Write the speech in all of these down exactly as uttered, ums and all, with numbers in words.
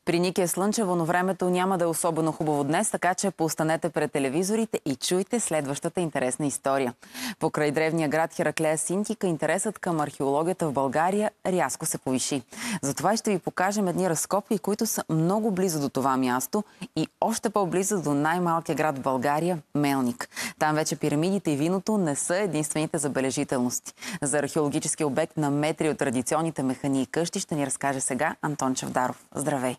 При Ники е слънчево, но времето няма да е особено хубаво днес, така че постанете пред телевизорите и чуйте следващата интересна история. Покрай древния град Хераклея Синтика интересът към археологията в България рязко се повиши. Затова ще ви покажем едни разкопки, които са много близо до това място и още по-близо до най-малкия град в България – Мелник. Там вече пирамидите и виното не са единствените забележителности. За археологически обект на метри от традиционните механи и къщи ще ни разкаже сега Антон Чавдаров. Здравей!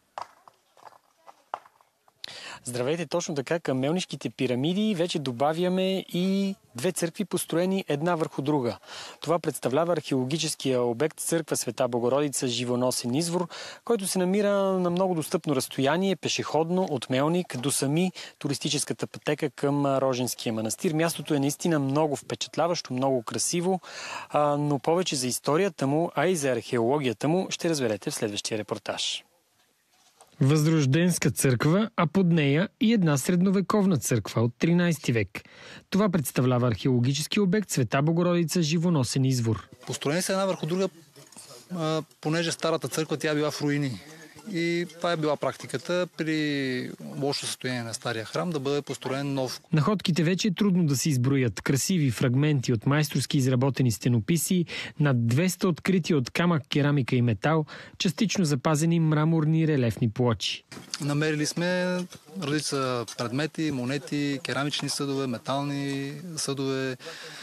Здравейте, точно така, към Мелнишките пирамиди вече добавяме и две църкви, построени една върху друга. Това представлява археологическия обект църква Света Богородица Живоносен извор, който се намира на много достъпно разстояние, пешеходно от Мелник до сами туристическата пътека към Роженския манастир. Мястото е наистина много впечатляващо, много красиво, но повече за историята му, а и за археологията му ще разберете в следващия репортаж. Възрожденска църква, а под нея и една средновековна църква от тринайсети век. Това представлява археологически обект Света Богородица Живоносен извор. Построени са една върху друга, понеже старата църква тя била в руини. И това е била практиката при лошо състояние на стария храм да бъде построен нов. Находките вече е трудно да се изброят. Красиви фрагменти от майсторски изработени стенописи, над двеста открити от камък, керамика и метал, частично запазени мраморни релефни плочи. Намерили сме редица предмети, монети, керамични съдове, метални съдове,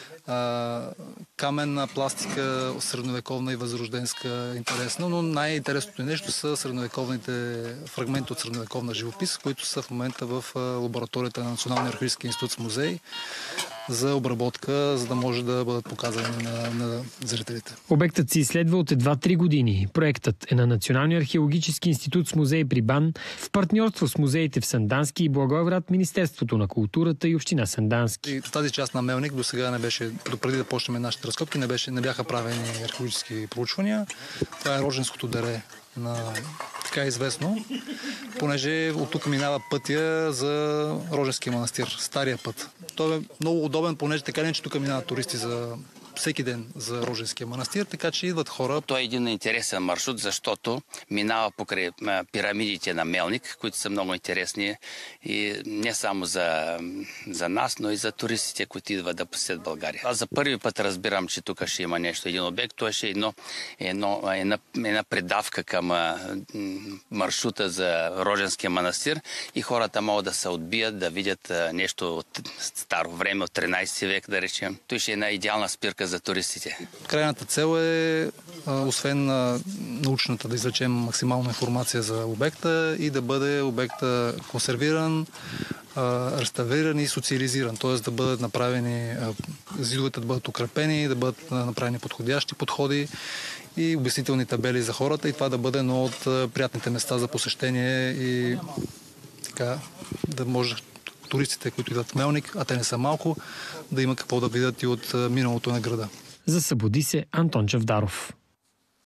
каменна пластика, средновековна и възрожденска, интересна, но най-интересното нещо са средновековните фрагменти от средновековна живопис, които са в момента в лабораторията на Националния археологически институт с музей за обработка, за да може да бъдат показани на, на зрителите. Обектът се изследва от едва три години. Проектът е на Националния археологически институт с музей при БАН в партньорство с музеите в Сандански и Благоевград, Министерството на културата и община Сандански. И в тази част на Мелник до сега не беше, допреди да почнем нашите разкопки, не, беше, не бяха правени археологически проучвания. Това е Роженското дере, на така известно, понеже от тук минава пътя за Роженския манастир, стария път. Той е много удобен, понеже така не че тук минават туристи за всеки ден за Роженския манастир, така че идват хора. Той е един интересен маршрут, защото минава покрай пирамидите на Мелник, които са много интересни и не само за, за нас, но и за туристите, които идват да посетят България. Аз за първи път разбирам, че тук ще има нещо, един обект. Това ще е едно, едно, една, една предавка към маршрута за Роженския манастир и хората могат да се отбият, да видят нещо от старо време, от тринайсети век, да речем. Той ще е една идеална спирка за туристите. Крайната цел е, освен на научната, да извлечем максимална информация за обекта и да бъде обекта консервиран, реставриран и социализиран, т.е. да бъдат направени, зидовете да бъдат укрепени, да бъдат направени подходящи подходи и обяснителни табели за хората и това да бъде едно от приятните места за посещение и така да може туристите, които идват в Мелник, а те не са малко, да има какво да видят и от миналото на града. За Събуди се Антон Чавдаров.